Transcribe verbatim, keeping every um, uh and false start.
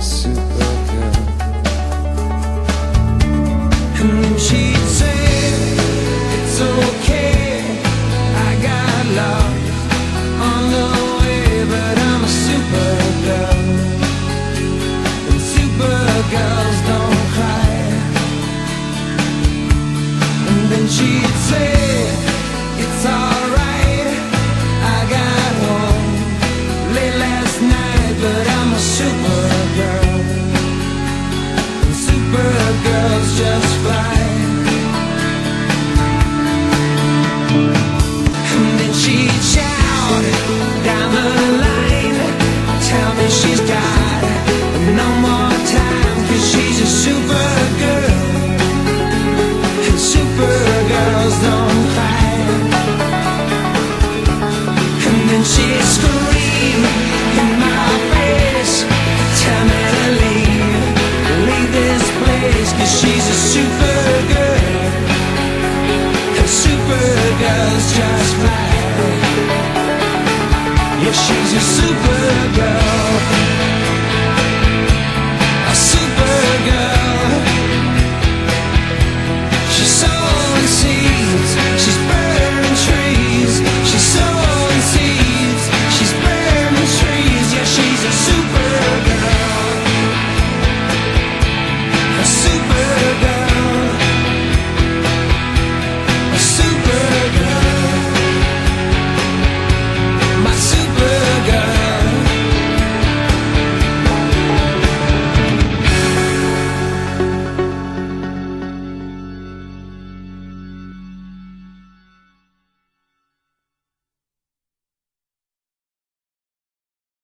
supergirl. And then she'd say, it's okay, I got lost on the way, but I'm a supergirl. And supergirls don't cry. And then she'd say, it's alright, I got home late last night, but I'm a supergirl. And supergirls just fly. And then she'd shout down the line, tell me she's got no more time, 'cause she's a supergirl. And supergirls don't cry. And then she'd scream in my face, tell me to leave, leave this place, 'cause she's a supergirl. And supergirls just fly. Yeah, she's a supergirl.